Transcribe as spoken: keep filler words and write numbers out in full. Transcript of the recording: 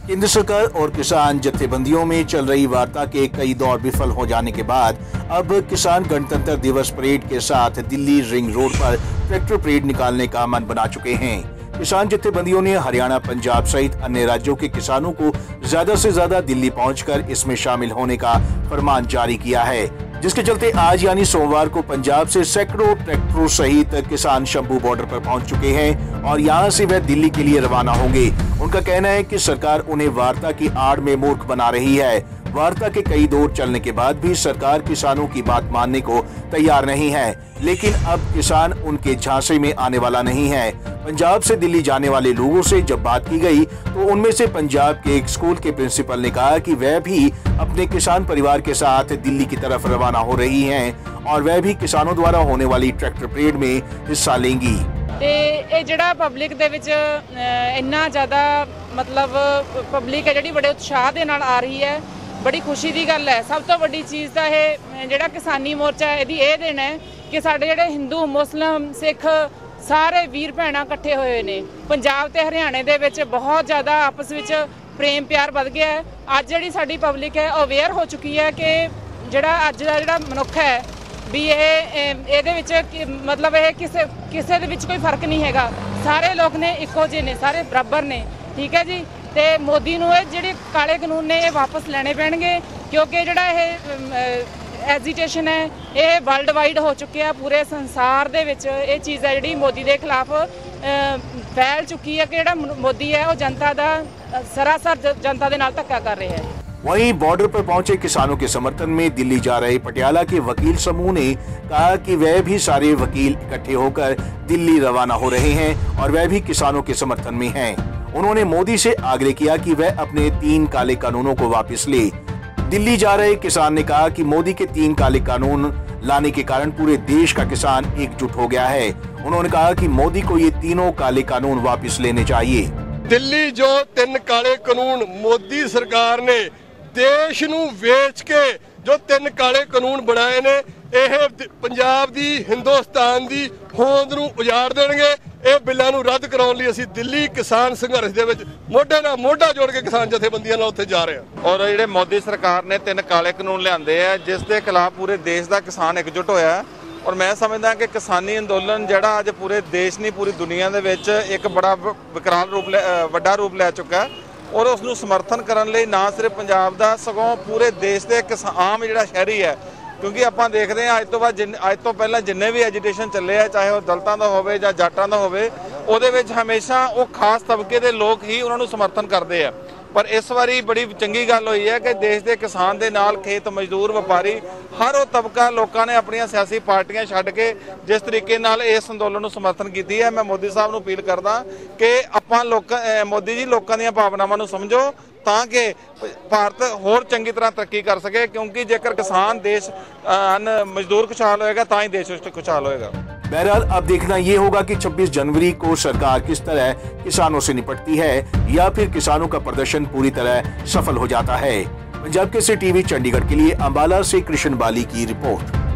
केंद्र सरकार और किसान जत्थेबंदियों में चल रही वार्ता के कई दौर विफल हो जाने के बाद अब किसान गणतंत्र दिवस परेड के साथ दिल्ली रिंग रोड पर ट्रैक्टर परेड निकालने का मन बना चुके हैं। किसान जत्थेबंदियों ने हरियाणा, पंजाब सहित अन्य राज्यों के किसानों को ज्यादा से ज्यादा दिल्ली पहुंचकर इसमें शामिल होने का फरमान जारी किया है, जिसके चलते आज यानी सोमवार को पंजाब से सैकड़ों ट्रैक्टरों सहित किसान शंभू बॉर्डर पर पहुंच चुके हैं और यहां से वह दिल्ली के लिए रवाना होंगे। उनका कहना है कि सरकार उन्हें वार्ता की आड़ में मूर्ख बना रही है। वार्ता के कई दौर चलने के बाद भी सरकार किसानों की बात मानने को तैयार नहीं है, लेकिन अब किसान उनके झांसे में आने वाला नहीं है। पंजाब से दिल्ली जाने वाले लोगों से जब बात की गई तो उनमें से पंजाब के एक स्कूल के प्रिंसिपल ने कहा कि वह भी अपने किसान परिवार के साथ दिल्ली की तरफ रवाना हो रही हैं और वह भी किसानों द्वारा होने वाली ट्रैक्टर परेड में हिस्सा लेंगी। ਤੇ ਇਹ ਜਿਹੜਾ ਪਬਲਿਕ ਦੇ ਵਿੱਚ ਇੰਨਾ ਜ਼ਿਆਦਾ ਮਤਲਬ ਪਬਲਿਕ ਹੈ ਜਿਹੜੀ ਬੜੇ ਉਤਸ਼ਾਹ ਦੇ ਨਾਲ ਆ ਰਹੀ ਹੈ, ਬੜੀ ਖੁਸ਼ੀ ਦੀ ਗੱਲ ਹੈ। ਸਭ ਤੋਂ ਵੱਡੀ ਚੀਜ਼ ਤਾਂ ਇਹ ਜਿਹੜਾ ਕਿਸਾਨੀ ਮੋਰਚਾ ਇਹਦੀ ਇਹ ਦੇਣ ਹੈ ਕਿ ਸਾਡੇ ਜਿਹੜੇ ਹਿੰਦੂ, ਮੁਸਲਿਮ, ਸਿੱਖ ਸਾਰੇ ਵੀਰ ਭੈਣਾਂ ਇਕੱਠੇ ਹੋਏ ਨੇ। ਪੰਜਾਬ ਤੇ ਹਰਿਆਣੇ ਦੇ ਵਿੱਚ ਬਹੁਤ ਜ਼ਿਆਦਾ ਆਪਸ ਵਿੱਚ ਪ੍ਰੇਮ ਪਿਆਰ ਵੱਧ ਗਿਆ ਹੈ। ਅੱਜ ਜਿਹੜੀ ਸਾਡੀ ਪਬਲਿਕ ਹੈ ਅਵੇਅਰ ਹੋ ਚੁੱਕੀ ਹੈ ਕਿ ਜਿਹੜਾ ਅੱਜ ਦਾ ਜਿਹੜਾ ਮਨੁੱਖ ਹੈ ਵੀ ਇਹ ਇਹਦੇ ਵਿੱਚ ਮਤਲਬ ਇਹ ਕਿਸੇ ਕਿਸੇ ਦੇ ਵਿੱਚ ਕੋਈ ਫਰਕ ਨਹੀਂ ਹੈਗਾ। ਸਾਰੇ ਲੋਕ ਨੇ ਇੱਕੋ ਜਿਹੇ ਨੇ, ਸਾਰੇ ਬਰਾਬਰ ਨੇ, ਠੀਕ ਹੈ ਜੀ। ਤੇ ਮੋਦੀ ਨੂੰ ਇਹ ਜਿਹੜੇ ਕਾਲੇ ਕਾਨੂੰਨ ਨੇ ਇਹ ਵਾਪਸ ਲੈਣੇ ਪੈਣਗੇ, ਕਿਉਂਕਿ ਜਿਹੜਾ ਇਹ ਐਜੀਟੇਸ਼ਨ ਹੈ ਇਹ ਵਰਲਡ ਵਾਈਡ ਹੋ ਚੁੱਕਿਆ। ਪੂਰੇ ਸੰਸਾਰ ਦੇ ਵਿੱਚ ਇਹ ਚੀਜ਼ ਹੈ ਜਿਹੜੀ ਮੋਦੀ ਦੇ ਖਿਲਾਫ ਫੈਲ ਚੁੱਕੀ ਹੈ ਕਿ ਜਿਹੜਾ ਮੋਦੀ ਹੈ ਉਹ ਜਨਤਾ ਦਾ ਸਰਾਸਰ ਜਨਤਾ ਦੇ ਨਾਲ ਧੱਕਾ ਕਰ ਰਿਹਾ ਹੈ। वहीं बॉर्डर पर पहुंचे किसानों के समर्थन में दिल्ली जा रहे पटियाला के वकील समूह ने कहा कि वह भी सारे वकील इकट्ठे होकर दिल्ली रवाना हो रहे हैं और वह भी किसानों के समर्थन में हैं। उन्होंने मोदी से आग्रह किया कि वह अपने तीन काले कानूनों को वापस ले। दिल्ली जा रहे किसान ने कहा कि मोदी के तीन काले कानून लाने के कारण पूरे देश का किसान एकजुट हो गया है। उन्होंने कहा कि मोदी को ये तीनों काले कानून वापस लेने चाहिए। दिल्ली जो तीन काले कानून मोदी सरकार ने देश ਨੂੰ ਵੇਚ ਕੇ ਜੋ ਤਿੰਨ ਕਾਲੇ ਕਾਨੂੰਨ ਬਣਾਏ ਨੇ ਇਹ ਪੰਜਾਬ ਦੀ, ਹਿੰਦੁਸਤਾਨ ਦੀ ਹੋਂਦ ਨੂੰ ਉਜਾੜ ਦੇਣਗੇ। ਇਹ ਬਿੱਲਾਂ ਨੂੰ ਰੱਦ ਕਰਾਉਣ ਲਈ ਅਸੀਂ ਦਿੱਲੀ ਕਿਸਾਨ ਸੰਘਰਸ਼ ਦੇ ਵਿੱਚ ਮੋਢੇ ਨਾਲ ਮੋਢਾ ਜੋੜ ਕੇ ਕਿਸਾਨ ਜਥੇਬੰਦੀਆਂ ਨਾਲ ਉੱਥੇ ਜਾ ਰਹੇ ਹਾਂ। ਔਰ ਜਿਹੜੇ ਮੋਦੀ ਸਰਕਾਰ ਨੇ ਤਿੰਨ ਕਾਲੇ ਕਾਨੂੰਨ ਲਿਆਂਦੇ ਆ ਜਿਸ ਦੇ ਖਿਲਾਫ ਪੂਰੇ ਦੇਸ਼ ਦਾ ਕਿਸਾਨ ਇਕਜੁੱਟ ਹੋਇਆ ਹੈ ਔਰ ਮੈਂ ਸਮਝਦਾ ਕਿ ਕਿਸਾਨੀ ਅੰਦੋਲਨ ਜਿਹੜਾ ਅੱਜ ਪੂਰੇ ਦੇਸ਼ ਨਹੀਂ ਪੂਰੀ ਦੁਨੀਆ ਦੇ ਵਿੱਚ ਇੱਕ ਬੜਾ ਵਿਕਰਾਲ ਰੂਪ ਵੱਡਾ ਰੂਪ ਲੈ ਚੁੱਕਾ ਹੈ ਔਰ ਉਸ ਨੂੰ ਸਮਰਥਨ ਕਰਨ ਲਈ ਨਾ ਸਿਰਫ ਪੰਜਾਬ ਦਾ ਸਗੋਂ ਪੂਰੇ ਦੇਸ਼ ਦੇ ਆਮ ਜਿਹੜਾ ਸ਼ਹਿਰੀ ਹੈ, ਕਿਉਂਕਿ ਆਪਾਂ ਦੇਖਦੇ ਹਾਂ ਅੱਜ ਤੋਂ ਬਾਅਦ ਅੱਜ ਤੋਂ ਪਹਿਲਾਂ ਜਿੰਨੇ ਵੀ ਐਜੀਟੇਸ਼ਨ ਚੱਲੇ ਆ ਚਾਹੇ ਉਹ ਦਲਿਤਾਂ ਦਾ ਹੋਵੇ ਜਾਂ ਜਾਟਾਂ ਦਾ ਹੋਵੇ ਉਹਦੇ ਵਿੱਚ ਹਮੇਸ਼ਾ ਉਹ ਖਾਸ ਤਬਕੇ ਦੇ ਲੋਕ ਹੀ ਉਹਨਾਂ ਨੂੰ ਸਮਰਥਨ ਕਰਦੇ ਆ। ਪਰ ਇਸ ਵਾਰੀ ਬੜੀ ਚੰਗੀ ਗੱਲ ਹੋਈ ਹੈ ਕਿ ਦੇਸ਼ ਦੇ ਕਿਸਾਨ ਦੇ ਨਾਲ ਖੇਤ ਮਜ਼ਦੂਰ, ਵਪਾਰੀ, ਹਰ ਉਹ ਤਬਕਾ ਲੋਕਾਂ ਨੇ ਆਪਣੀਆਂ ਸਿਆਸੀ ਪਾਰਟੀਆਂ ਛੱਡ ਕੇ ਜਿਸ ਤਰੀਕੇ ਨਾਲ ਇਸ ਅੰਦੋਲਨ ਨੂੰ ਸਮਰਥਨ ਕੀਤੀ ਹੈ। ਮੈਂ ਮੋਦੀ ਸਾਹਿਬ ਨੂੰ ਅਪੀਲ ਕਰਦਾ ਕਿ ਆਪਾਂ ਲੋਕਾਂ ਮੋਦੀ ਜੀ ਲੋਕਾਂ ਦੀਆਂ ਭਾਵਨਾਵਾਂ ਨੂੰ ਸਮਝੋ ਤਾਂ ਕਿ ਭਾਰਤ ਹੋਰ ਚੰਗੀ ਤਰ੍ਹਾਂ ਤਰੱਕੀ कर सके, क्योंकि जेकर किसान देश मजदूर खुशहाल होएगा ਤਾਂ ਹੀ देश खुशहाल होएगा। बहरहाल अब देखना ये होगा कि छब्बीस जनवरी को सरकार किस तरह किसानों से निपटती है या फिर किसानों का प्रदर्शन पूरी तरह सफल हो जाता है। पंजाब केसरी टीवी चंडीगढ़ के लिए अंबाला से कृष्ण बाली की रिपोर्ट।